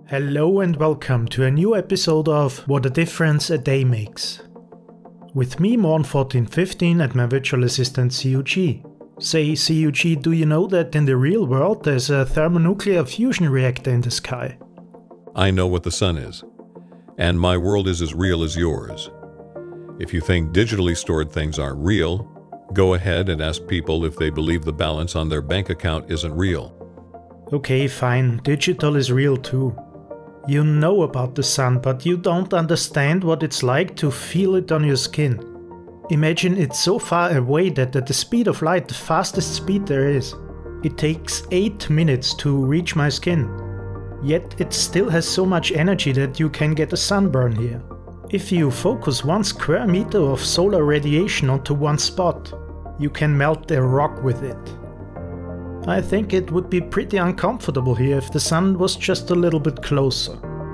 Hello and welcome to a new episode of What a Difference a Day Makes. With me, MARUM1415, and my virtual assistant CUG. Say CUG, do you know that in the real world there's a thermonuclear fusion reactor in the sky? I know what the sun is, and my world is as real as yours. If you think digitally stored things aren't real, go ahead and ask people if they believe the balance on their bank account isn't real. Okay, fine, digital is real too. You know about the sun, but you don't understand what it's like to feel it on your skin. Imagine it's so far away that at the speed of light, the fastest speed there is, it takes 8 minutes to reach my skin. Yet it still has so much energy that you can get a sunburn here. If you focus 1 square meter of solar radiation onto one spot, you can melt a rock with it. I think it would be pretty uncomfortable here if the sun was just a little bit closer.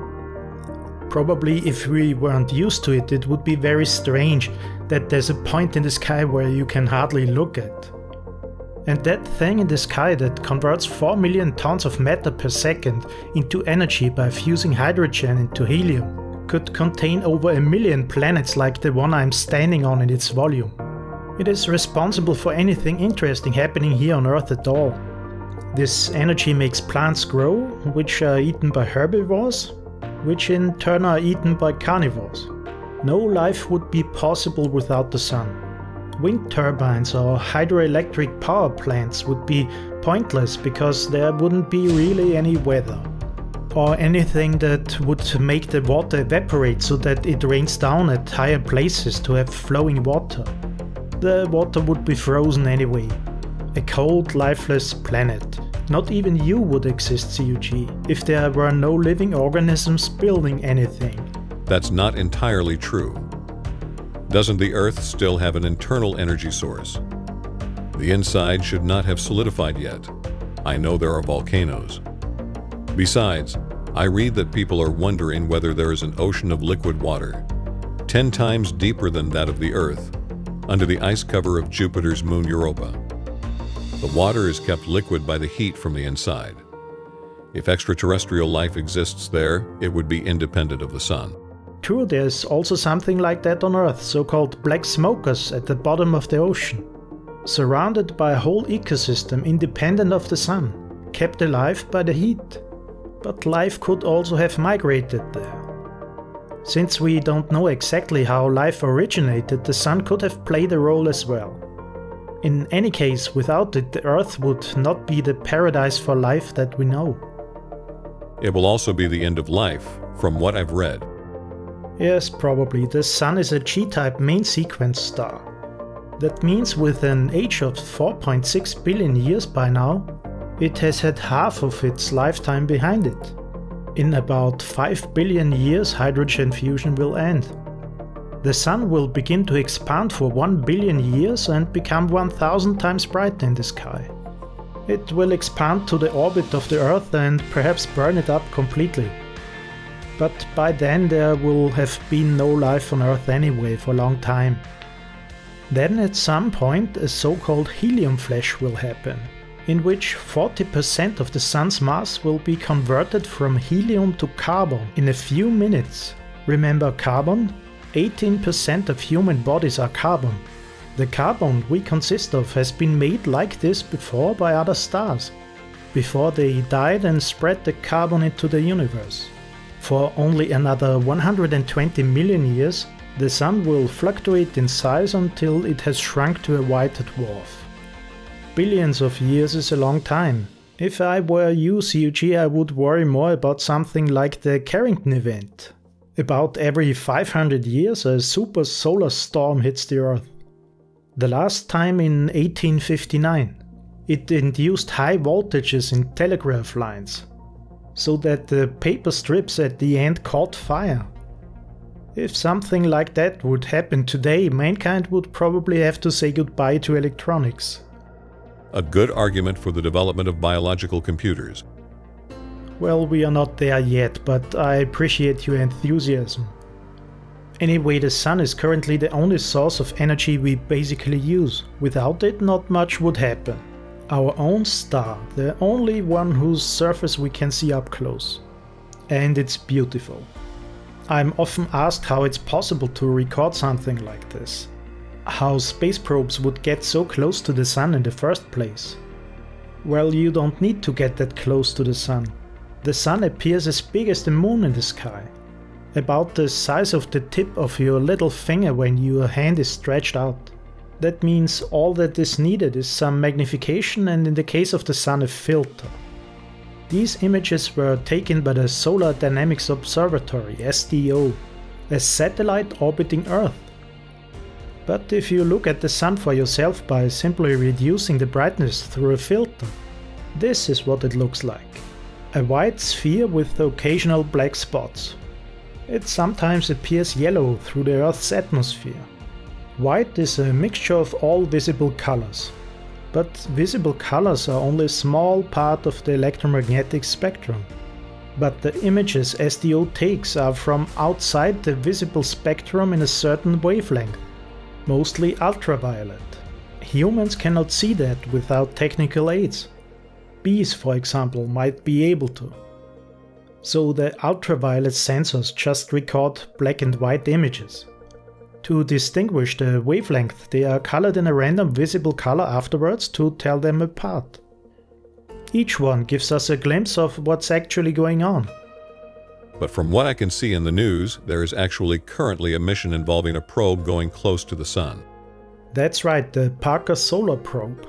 Probably if we weren't used to it, it would be very strange that there's a point in the sky where you can hardly look at. And that thing in the sky that converts 4 million tons of matter per second into energy by fusing hydrogen into helium could contain over 1 million planets like the one I'm standing on in its volume. It is responsible for anything interesting happening here on Earth at all. This energy makes plants grow, which are eaten by herbivores, which in turn are eaten by carnivores. No life would be possible without the sun. Wind turbines or hydroelectric power plants would be pointless because there wouldn't be really any weather. Or anything that would make the water evaporate so that it rains down at higher places to have flowing water. The water would be frozen anyway. A cold, lifeless planet. Not even you would exist, CUG, if there were no living organisms building anything. That's not entirely true. Doesn't the Earth still have an internal energy source? The inside should not have solidified yet. I know there are volcanoes. Besides, I read that people are wondering whether there is an ocean of liquid water, 10 times deeper than that of the Earth, under the ice cover of Jupiter's moon Europa. The water is kept liquid by the heat from the inside. If extraterrestrial life exists there, it would be independent of the sun. True, there's also something like that on Earth, so-called black smokers at the bottom of the ocean. Surrounded by a whole ecosystem independent of the sun, kept alive by the heat. But life could also have migrated there. Since we don't know exactly how life originated, the sun could have played a role as well. In any case, without it, the Earth would not be the paradise for life that we know. It will also be the end of life, from what I've read. Yes, probably. The Sun is a G-type main sequence star. That means with an age of 4.6 billion years by now, it has had half of its lifetime behind it. In about 5 billion years, hydrogen fusion will end. The Sun will begin to expand for 1 billion years and become 1000 times brighter in the sky. It will expand to the orbit of the Earth and perhaps burn it up completely. But by then there will have been no life on Earth anyway for a long time. Then at some point a so-called helium flash will happen, in which 40% of the Sun's mass will be converted from helium to carbon in a few minutes. Remember carbon? 18% of human bodies are carbon. The carbon we consist of has been made like this before by other stars, before they died and spread the carbon into the universe. For only another 120 million years, the Sun will fluctuate in size until it has shrunk to a white dwarf. Billions of years is a long time. If I were you, CUG, I would worry more about something like the Carrington event. About every 500 years a super solar storm hits the Earth. The last time in 1859. It induced high voltages in telegraph lines, so that the paper strips at the end caught fire. If something like that would happen today, mankind would probably have to say goodbye to electronics. A good argument for the development of biological computers. Well, we are not there yet, but I appreciate your enthusiasm. Anyway, the Sun is currently the only source of energy we basically use. Without it, not much would happen. Our own star, the only one whose surface we can see up close. And it's beautiful. I'm often asked how it's possible to record something like this. How space probes would get so close to the Sun in the first place. Well, you don't need to get that close to the Sun. The Sun appears as big as the Moon in the sky. About the size of the tip of your little finger when your hand is stretched out. That means all that is needed is some magnification and in the case of the Sun a filter. These images were taken by the Solar Dynamics Observatory, SDO, a satellite orbiting Earth. But if you look at the Sun for yourself by simply reducing the brightness through a filter, this is what it looks like. A white sphere with occasional black spots. It sometimes appears yellow through the Earth's atmosphere. White is a mixture of all visible colors. But visible colors are only a small part of the electromagnetic spectrum. But the images SDO takes are from outside the visible spectrum in a certain wavelength, mostly ultraviolet. Humans cannot see that without technical aids. Bees, for example, might be able to. So the ultraviolet sensors just record black and white images. To distinguish the wavelength, they are colored in a random visible color afterwards to tell them apart. Each one gives us a glimpse of what's actually going on. But from what I can see in the news, there is actually currently a mission involving a probe going close to the Sun. That's right, the Parker Solar Probe.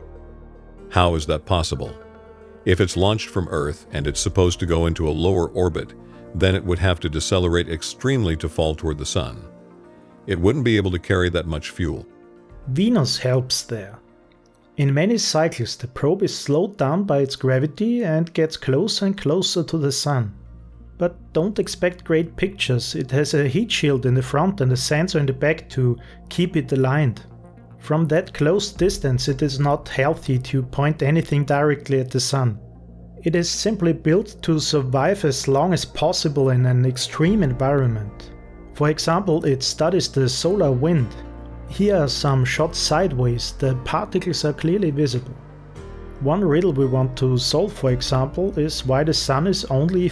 How is that possible? If it's launched from Earth and it's supposed to go into a lower orbit, then it would have to decelerate extremely to fall toward the Sun. It wouldn't be able to carry that much fuel. Venus helps there. In many cycles the probe is slowed down by its gravity and gets closer and closer to the Sun. But don't expect great pictures, it has a heat shield in the front and a sensor in the back to keep it aligned. From that close distance it is not healthy to point anything directly at the Sun. It is simply built to survive as long as possible in an extreme environment. For example, it studies the solar wind. Here are some shots sideways, the particles are clearly visible. One riddle we want to solve, for example, is why the Sun is only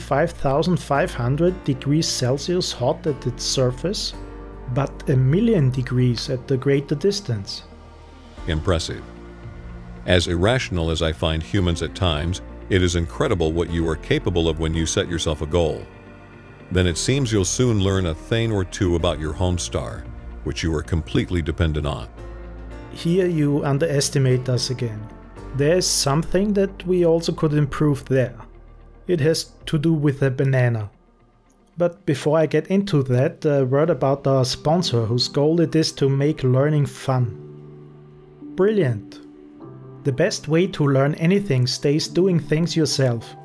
5,500 degrees Celsius hot at its surface, but 1,000,000 degrees at the greater distance. Impressive. As irrational as I find humans at times, it is incredible what you are capable of when you set yourself a goal. Then it seems you'll soon learn a thing or two about your home star, which you are completely dependent on. Here you underestimate us again. There is something that we also could improve there. It has to do with a banana. But before I get into that, a word about our sponsor, whose goal it is to make learning fun. Brilliant! The best way to learn anything stays doing things yourself.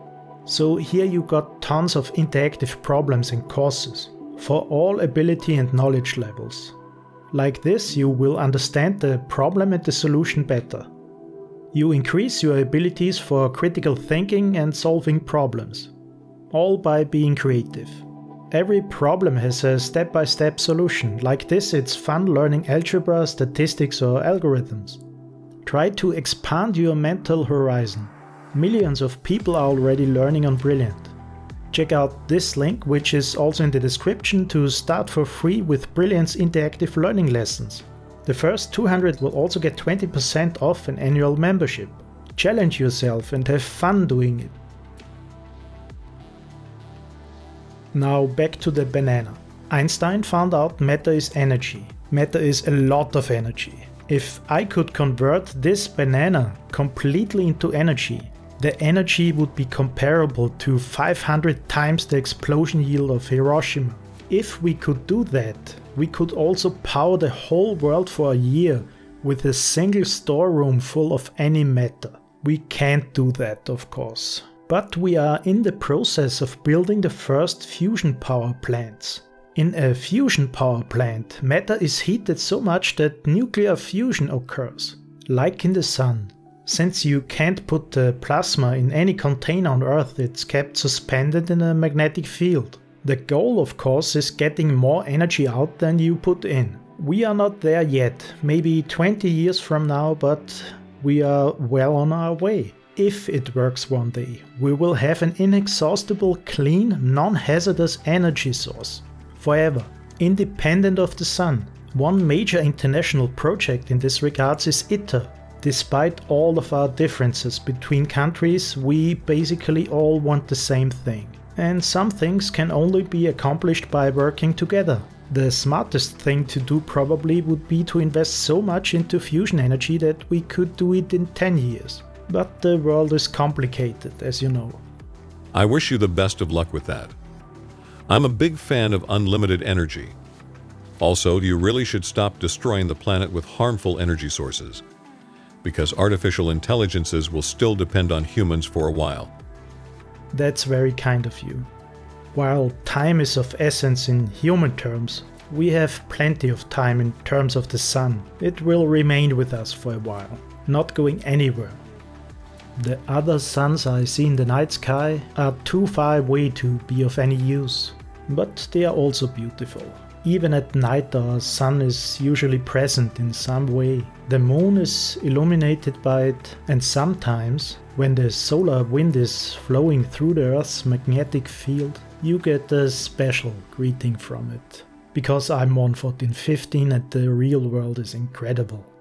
So here you got tons of interactive problems and courses, for all ability and knowledge levels. Like this you will understand the problem and the solution better. You increase your abilities for critical thinking and solving problems, all by being creative. Every problem has a step-by-step solution. Like this it's fun learning algebra, statistics or algorithms. Try to expand your mental horizon. Millions of people are already learning on Brilliant. Check out this link, which is also in the description, to start for free with Brilliant's interactive learning lessons. The first 200 will also get 20% off an annual membership. Challenge yourself and have fun doing it. Now back to the banana. Einstein found out matter is energy. Matter is a lot of energy. If I could convert this banana completely into energy, the energy would be comparable to 500 times the explosion yield of Hiroshima. If we could do that, we could also power the whole world for a year with a single storeroom full of any matter. We can't do that, of course. But we are in the process of building the first fusion power plants. In a fusion power plant, matter is heated so much that nuclear fusion occurs, like in the Sun. Since you can't put the plasma in any container on Earth, it's kept suspended in a magnetic field. The goal, of course, is getting more energy out than you put in. We are not there yet, maybe 20 years from now, but we are well on our way. if it works one day, we will have an inexhaustible, clean, non-hazardous energy source. Forever, independent of the sun. One major international project in this regard is ITER. Despite all of our differences between countries, we basically all want the same thing. And some things can only be accomplished by working together. The smartest thing to do probably would be to invest so much into fusion energy that we could do it in 10 years. But the world is complicated, as you know. I wish you the best of luck with that. I'm a big fan of unlimited energy. Also, you really should stop destroying the planet with harmful energy sources, because artificial intelligences will still depend on humans for a while. That's very kind of you. While time is of essence in human terms, we have plenty of time in terms of the sun. It will remain with us for a while, not going anywhere. The other suns I see in the night sky are too far away to be of any use, but they are also beautiful. Even at night our sun is usually present in some way. The moon is illuminated by it, and sometimes, when the solar wind is flowing through the Earth's magnetic field, you get a special greeting from it. Because I'm 1/14 and the real world is incredible.